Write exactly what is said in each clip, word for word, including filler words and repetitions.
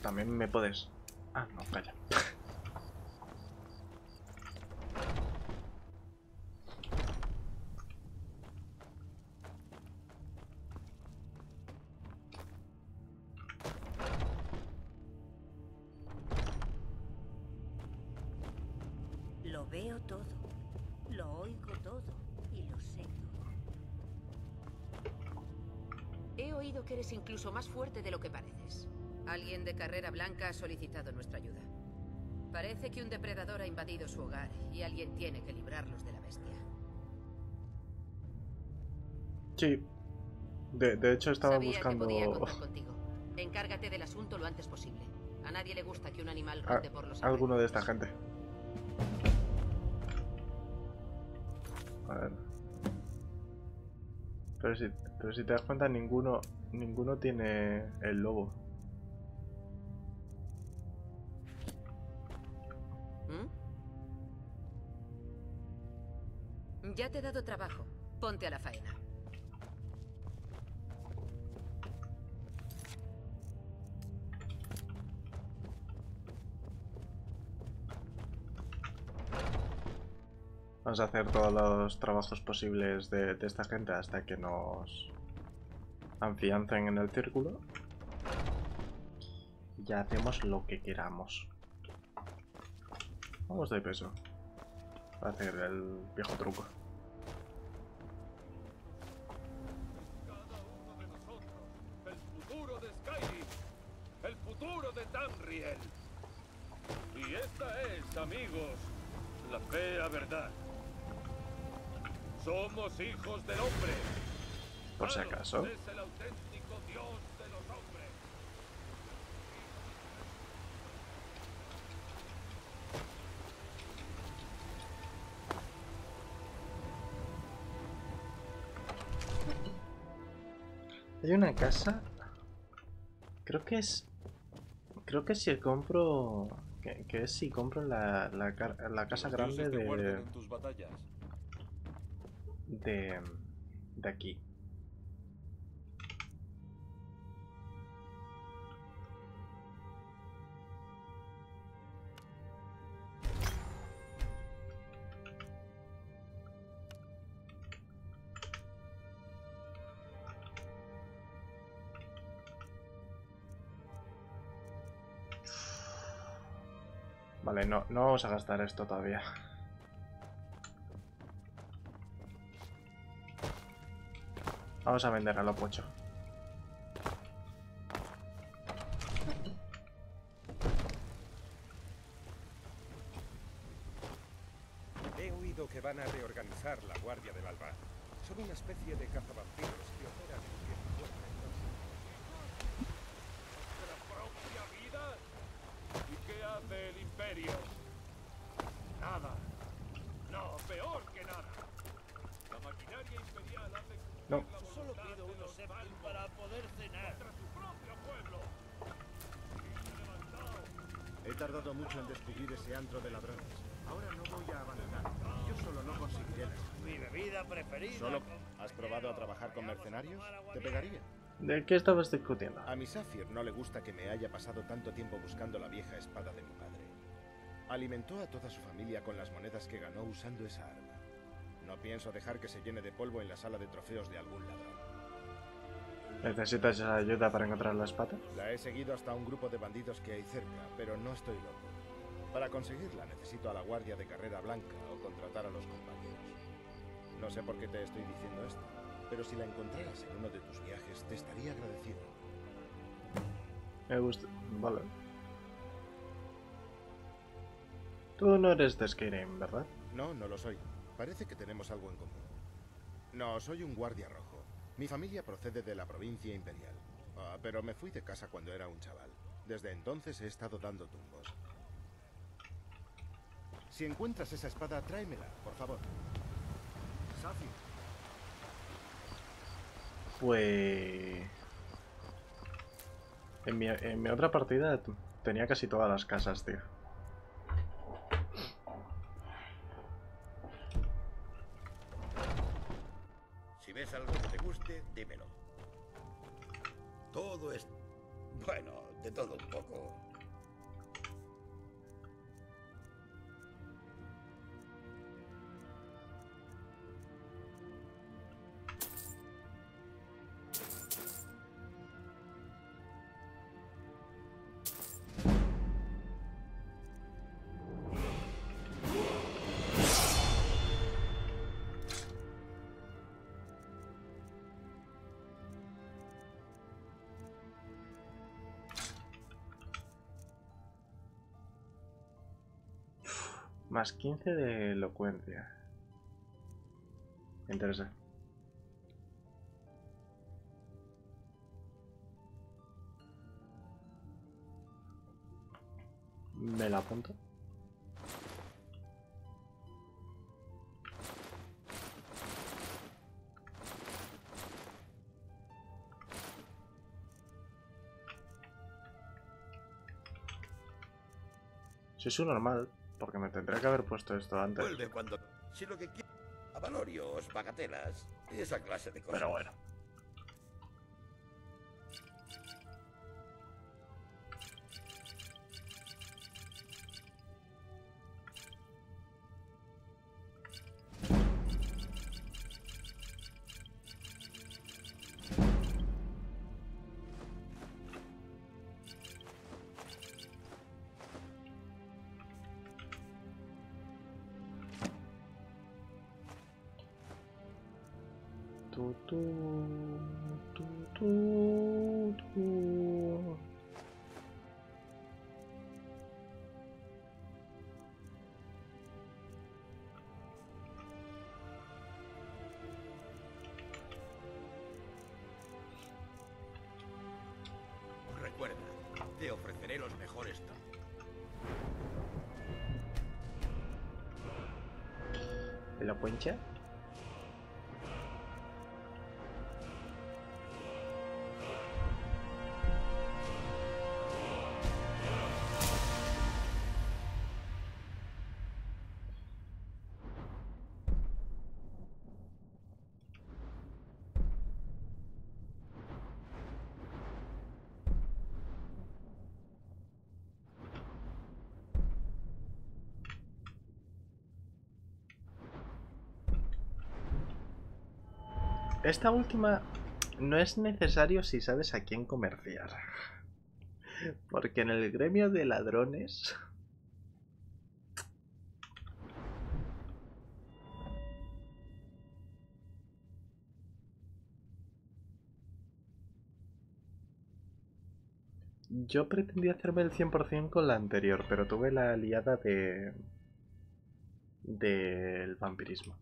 también me puedes... Ah, no, calla. Lo veo todo, lo oigo todo y lo sé todo. He oído que eres incluso más fuerte de lo que pareces. Alguien de Carrera Blanca ha solicitado nuestra ayuda. Parece que un depredador ha invadido su hogar y alguien tiene que librarlos de la bestia. Sí. De, de hecho estaba Sabía buscando... que podía contar contigo. Encárgate del asunto lo antes posible. A nadie le gusta que un animal a, ronde por los alguno de alrededores. esta gente. A ver. Pero si, pero si te das cuenta, ninguno, ninguno tiene el lobo. ¿Mm? Ya te he dado trabajo. Ponte a la faena. Vamos a hacer todos los trabajos posibles de, de esta gente hasta que nos afiancen en el círculo. Y ya hacemos lo que queramos. Vamos de peso. Para hacer el viejo truco. Cada uno de nosotros, el futuro de Skyrim, el futuro de Tamriel. Y esta es, amigos, la fea verdad. Somos hijos del hombre. Por si acaso. Es el auténtico dios de los hombres. Hay una casa. Creo que es. Creo que si compro. Que, que es si compro la, la, la casa grande de. En tus batallas. De. De aquí. Vale, no, no vamos a gastar esto todavía. Vamos a vender a lo pocho. He oído que van a reorganizar la Guardia del Alba. Son una especie de cazavampiros que operan en tiempo muerto. ¿De la propia vida? ¿Y qué hace el Imperio? Nada. No, peor que nada. La maquinaria imperial hace No. cumplir la Solo voluntad pido de unos los septim Valvos para poder cenar. contra su propio pueblo. Y levantado. He tardado mucho en descubrir ese antro de ladrones. Ahora no voy a abandonar. Yo solo no conseguiré la Mi bebida preferida. ¿Solo compañero. has probado a trabajar con Vayamos a mercenarios? tomar agua Te bien. pegaría. ¿De qué estabas discutiendo? A mi Saphir no le gusta que me haya pasado tanto tiempo buscando la vieja espada de mi padre. Alimentó a toda su familia con las monedas que ganó usando esa arma. No pienso dejar que se llene de polvo en la sala de trofeos de algún ladrón. ¿Necesitas ayuda para encontrar la espada? La he seguido hasta un grupo de bandidos que hay cerca, pero no estoy loco. Para conseguirla necesito a la Guardia de Carrera Blanca o contratar a los compañeros. No sé por qué te estoy diciendo esto, pero si la encontraras en uno de tus viajes te estaría agradecido. Me gusta. Vale. Tú no eres de Skyrim, ¿verdad? No, no lo soy. Parece que tenemos algo en común. No, soy un guardia rojo. Mi familia procede de la provincia imperial. Ah, pero me fui de casa cuando era un chaval. Desde entonces he estado dando tumbos. Si encuentras esa espada, tráemela, por favor. Saphir. Pues... En mi, en mi otra partida tenía casi todas las casas, tío. Si ves algo que te guste, dímelo. Todo es... Bueno, De todo un poco. Más quince de elocuencia. Me interesa. Me la apunto. Soy su normal. Porque me tendría que haber puesto esto antes. Vuelve cuando... Si lo que quieres... Avalorios, bagatelas y esa clase de cosas. Pero bueno. Tu, tu, tu, tu, tu. Recuerda, te ofreceré los mejores tonos. ¿Elocuencia? Esta última no es necesario si sabes a quién comerciar. Porque en el gremio de ladrones... Yo pretendía hacerme el cien por cien con la anterior, pero tuve la aliada de... del vampirismo.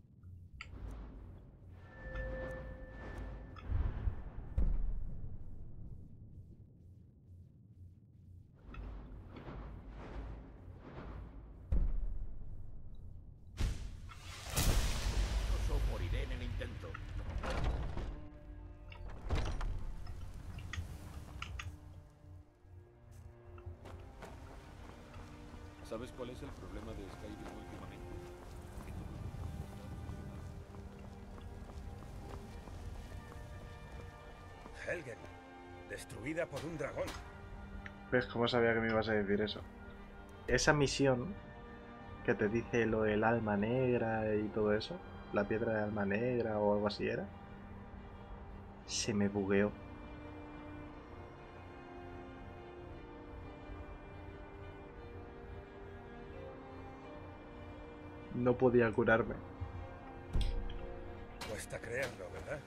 Moriré en el intento. ¿Sabes cuál es el problema de Skyrim últimamente? Helgen, destruida por un dragón. ¿Ves cómo sabía que me ibas a decir eso? Esa misión que te dice lo del alma negra y todo eso, la piedra de alma negra o algo así era, se me bugueó. No podía curarme. Cuesta creerlo, ¿verdad?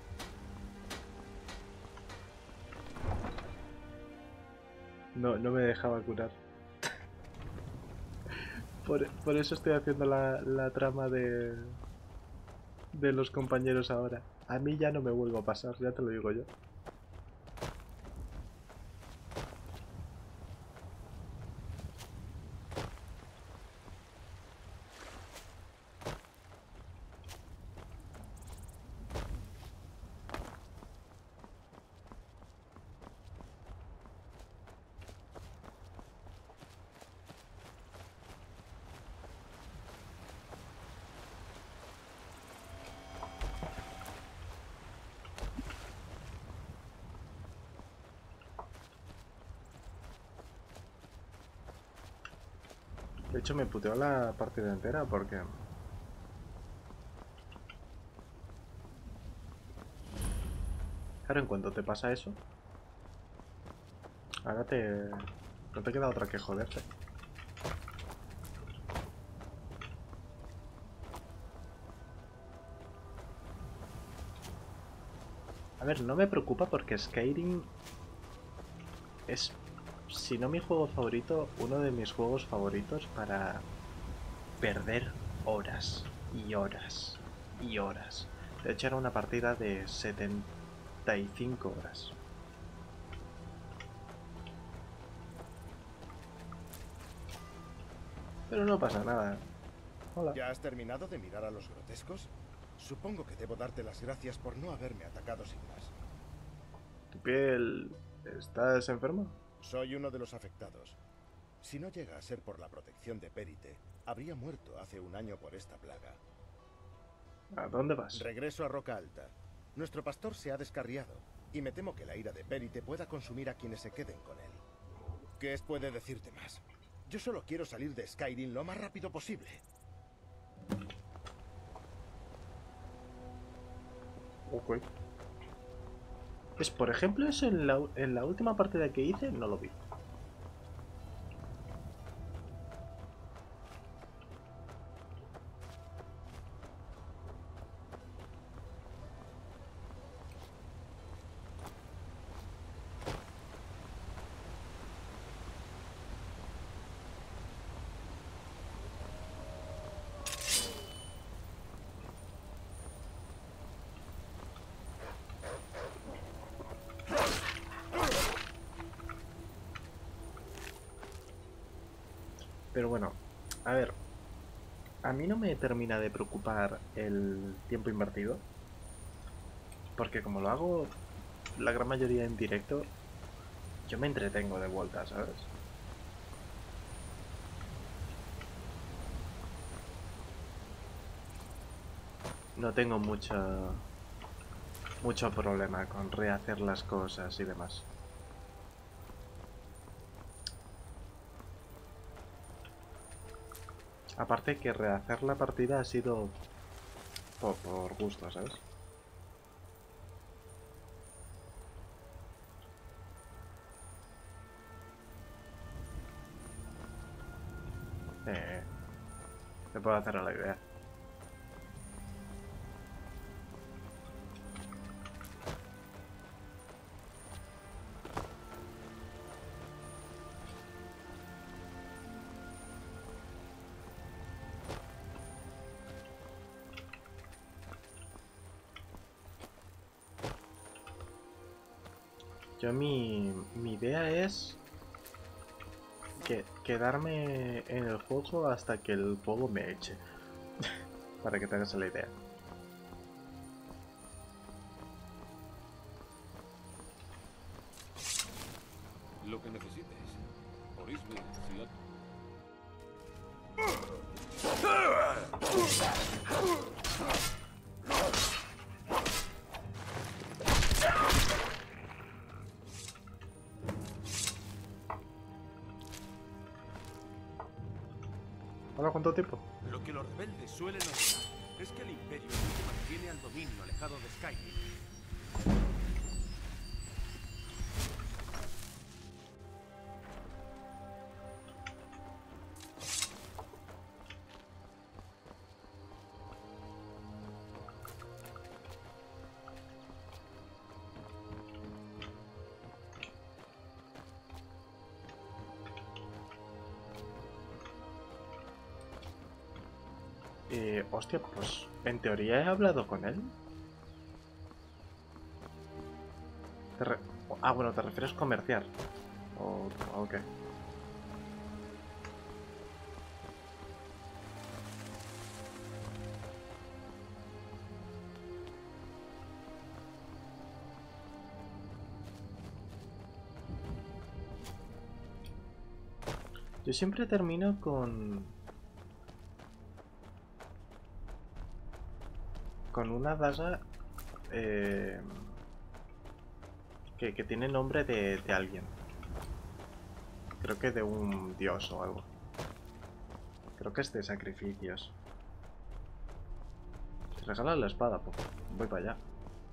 No, no me dejaba curar. Por, por eso estoy haciendo la, la trama de, de los compañeros ahora. A mí ya no me vuelvo a pasar, ya te lo digo yo. De hecho me puteó la partida entera porque... Claro, en cuanto te pasa eso... Ahora te... No te queda otra que joderte. A ver, no me preocupa porque Skyrim es, si no mi juego favorito, uno de mis juegos favoritos para perder horas y horas y horas. De hecho era una partida de setenta y cinco horas. Pero no pasa nada. Hola. ¿Ya has terminado de mirar a los grotescos? Supongo que debo darte las gracias por no haberme atacado sin más. ¿Tu piel... ¿Estás enfermo? Soy uno de los afectados. Si no llega a ser por la protección de Périte, habría muerto hace un año por esta plaga. ¿A dónde vas? Regreso a Roca Alta. Nuestro pastor se ha descarriado, y me temo que la ira de Périte pueda consumir a quienes se queden con él. ¿Qué puede decirte más? Yo solo quiero salir de Skyrim lo más rápido posible. Ok. Pues por ejemplo eso en la, en la última partida que hice no lo vi. Pero bueno, a ver, a mí no me termina de preocupar el tiempo invertido, porque como lo hago la gran mayoría en directo, yo me entretengo de vuelta, ¿sabes? No tengo mucho, mucho problema con rehacer las cosas y demás. Aparte que rehacer la partida ha sido por, por gusto, ¿sabes? Eh, me puedo hacer a la idea. Yo mi, mi idea es que, quedarme en el juego hasta que el juego me eche. Para que te hagas la idea. Lo que necesites. Orisme, ciudad. Hola, ¿cuánto tiempo? Lo que los rebeldes suelen olvidar es que el Imperio es el que mantiene al dominio alejado de Skyrim. Eh, hostia, pues en teoría he hablado con él. Te re- ah, bueno, te refieres comerciar. O, o qué. Yo siempre termino con... con una daga eh, que, que tiene nombre de, de alguien. Creo que de un dios o algo. Creo que es de sacrificios. Te regalan la espada, pues voy para allá.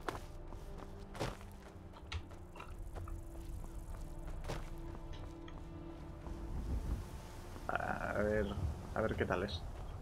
A ver, a ver qué tal es.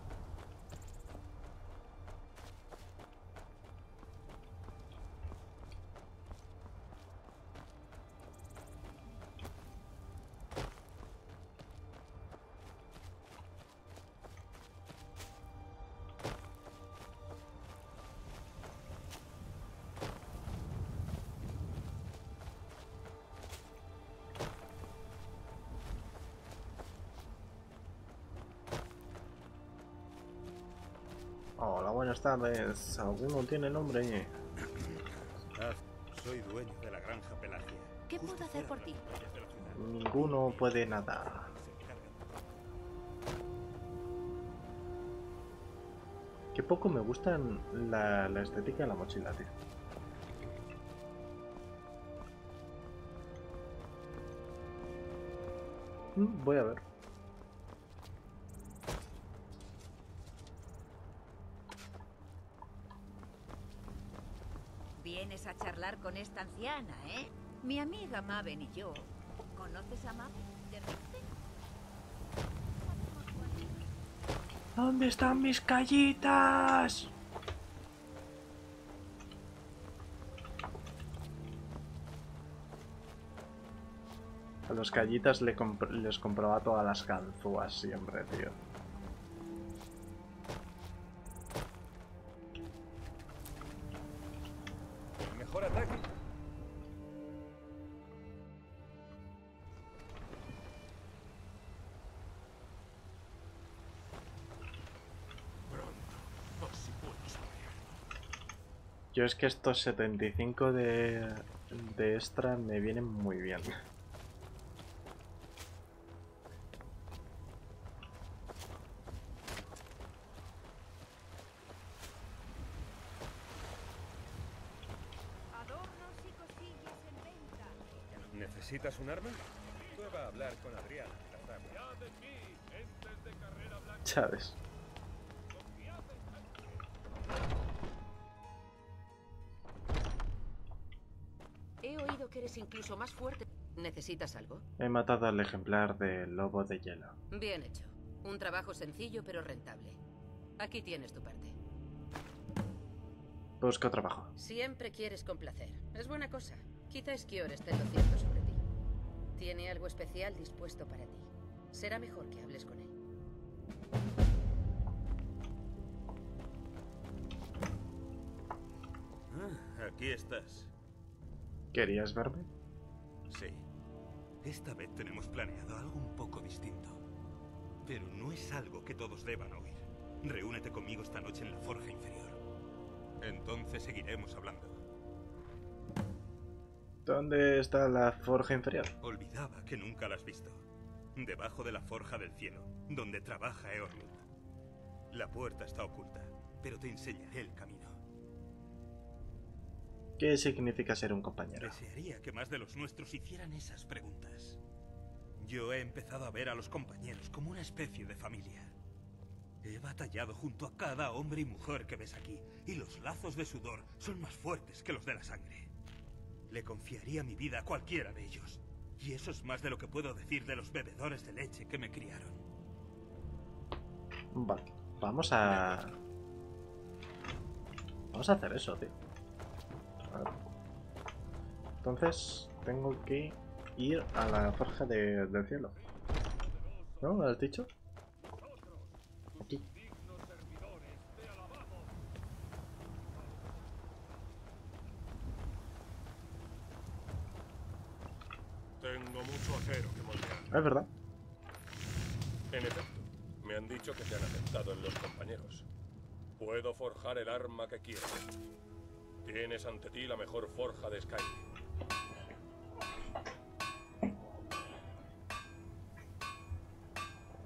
Hola, buenas tardes. ¿Alguno tiene nombre? Ah, soy dueño de la granja Pelagia. ¿Qué puedo hacer por ti? Ninguno puede nada. Qué poco me gustan la, la estética de la mochila, tío. Mm, voy a ver. Vienes a charlar con esta anciana, ¿eh? Mi amiga Maven y yo. ¿Conoces a Maven de Riften? ¿Dónde están mis callitas? A los callitas le comp les compraba todas las ganzúas siempre, tío. El mejor ataque. Yo es que estos setenta y cinco de, de extra me vienen muy bien. Adornos y cosillas en venta. ¿Necesitas un arma? Prueba a hablar con Adrián. ¿Sabes? He oído que eres incluso más fuerte. ¿Necesitas algo? He matado al ejemplar del lobo de hielo. Bien hecho. Un trabajo sencillo pero rentable. Aquí tienes tu parte. Busco trabajo. Siempre quieres complacer. Es buena cosa. Quizá Esquior esté en lo cierto sobre ti. Tiene algo especial dispuesto para ti. Será mejor que hables con él. Ah, aquí estás. ¿Querías verme? Sí. Esta vez tenemos planeado algo un poco distinto. Pero no es algo que todos deban oír. Reúnete conmigo esta noche en la forja inferior. Entonces seguiremos hablando. ¿Dónde está la forja inferior? Olvidaba que nunca la has visto. Debajo de la forja del cielo, donde trabaja Eorlund. La puerta está oculta, pero te enseñaré el camino. ¿Qué significa ser un compañero? Desearía que más de los nuestros hicieran esas preguntas. Yo he empezado a ver a los compañeros como una especie de familia. He batallado junto a cada hombre y mujer que ves aquí, y los lazos de sudor son más fuertes que los de la sangre. Le confiaría mi vida a cualquiera de ellos. Y eso es más de lo que puedo decir de los bebedores de leche que me criaron. Vale, vamos a... Vamos a hacer eso, tío. A ver. Entonces, tengo que ir a la forja de, del cielo. ¿No? ¿Lo has dicho? Aquí. Tengo mucho acero que moldear. Es verdad. En efecto, me han dicho que te han aceptado en los compañeros. Puedo forjar el arma que quieras. Tienes ante ti la mejor forja de Skyrim.